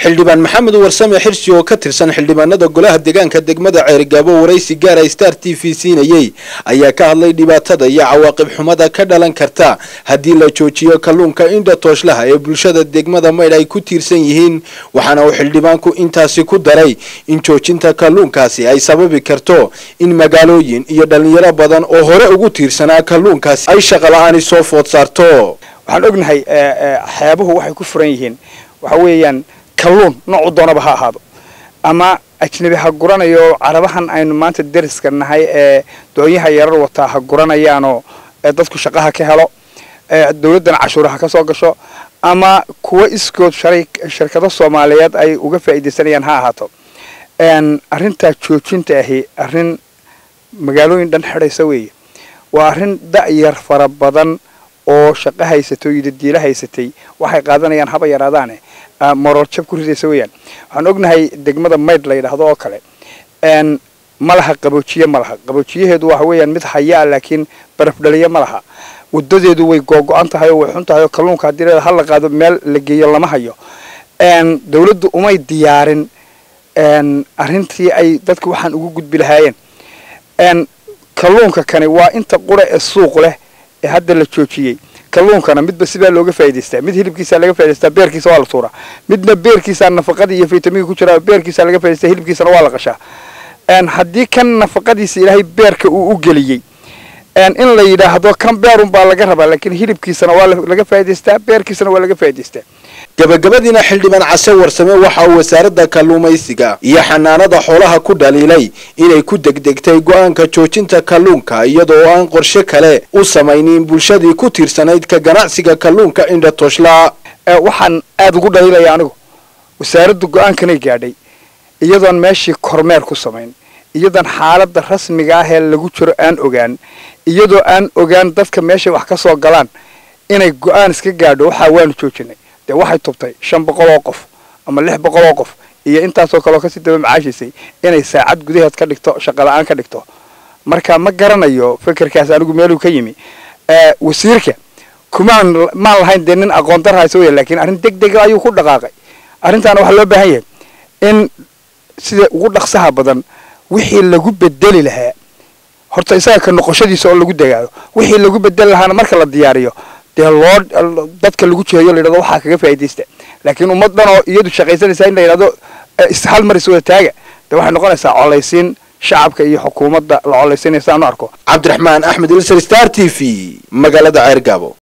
xildhibaan maxamed warsame xirsi oo ka tirsan xildhibaanada golaha deegaanka degmada Ceerigaabo waraysi gaar ah Star TV siinayay ayaa ka hadlay dhibaatada iyo cawaaqib xumada ka dhalan karta hadii la joojiyo kalluunka indha tooshlaha ee bulshada degmada Maydh ay ku tiirsan yihiin waxaana uu xildhibaanku intaasi ku daray in joojinta kalluunkaasi ay sababi karto in magaalooyin iyo dhalinyaro badan oo hore ugu tiirsanaa kalluunkaasi ay shaqo la'aan soo food saarto. waxaan ognahay xeebuhu waxay ku furan yihiin waxa weeyaan kalluun nooc doonaba ha ahaado ama ajnabi ha guranayo carabahan aynu maanta dariska nahay ee doonyaha yarar wata ha guranayaano dadku shaqaha ka helo dawladdan cashuuraha ka soo gasho ama kuwa iskood shirkado Soomaaliyeed ay uga faa'iideysanayaan ha ahaato arrinta joojinta ahi arrin magaalooyin dhan xiraysa weeye waa arrin da'yar fara badan oo shaqo haysato iyo diila haysatay waxay qaadanayaan haba yaraadaane moral jab ku ridaysa weeyaan waxaan ognahay degmada Maydh la yiraahdo oo kale malaha qaboojiyaheedu waxa weeyaan mid haya laakiin baraf dhaliya malaha wadadeedu way googo'an tahay oo way xun tahay kalluunka hadii hal la qaado meel la geeyo lama hayo dawladdu umay diyaarin arrintii ay dadku waxaan ugu gudbi lahaayeen kalluunka kani waa inta qura ee suuq leh ee hadda la joojiyay kalluunkana midba sibaa looga faa'iideystaa mid hilibkiisa laga faa'iideystaa beerkiisa waa la tuuraa midna beerkiisa nafaqada iyo fiitamiinka ku jira beerkiisa laga faa'iideystaa hilibkiisana waa la qashaa haddii kan nafaqadiisa ilaahay beerka uu u geliyay in la yiraahdo kan beerun baa laga rabaa laakiin hilibkiisana waa laga faa'iideystaa beerkiisana waa laga faa'iideystaa gabagabadina xildhibaan Case Warsame waxa uu wasaaradda kalluumaysiga iyo xanaanada xoolaha ku dhaliilay inay ku degdegtay go'aanka joojinta kalluunka iyadoo aan qorshe kale u samaynin bulshadii ku tiirsanayd ka ganacsiga kalluunka indha tooshla waxaan aad ugu dhaliilay anigu wasaaraddu go'aankan gaadhay iyadoon meeshii kormeer ku samayn iyadoon xaaladda rasmiga ah ee lagu jiro aan ogaan iyadoo aan ogaan dadka meesha wax ka soo galaan inay go'aan iska gaadho waxa waan joojinay waxay tubtay 500 oo qof ama 600 oo qof iyo intaas oo kale ka sii daba macaashisay inay saacad gudaheed ka dhigto shaqo la'aan ka dhigto marka ma garanayo fikirkaas anigu meel uu ka yimi wasiirka kumaan ma lahayn nin aqoon dar hayso laakiin arrin degdeg ayuu ku dhaqaaqay arrintan waxa loo baahan yahay in sida ugu dhaqsaha badan wixii lagu bedeli lahaa horta isaga ka noqoshadiisa oo lagu dagaalo wixii lagu bedeli lahaana marka la diyaariyo dadka lagu jeeyo la yiraahdo waxa kaga faa'iideysta laakiin ummadan oo iyadu shaqaysanaysa in la yiraahdo hal mar isoo taaga waxay noqonaysaa colaysiin shacabka iyo xukuumadda la colaysiinaysa aan arko Cabdiraxmaan Axmed Star TV magaalada Ceerigaabo.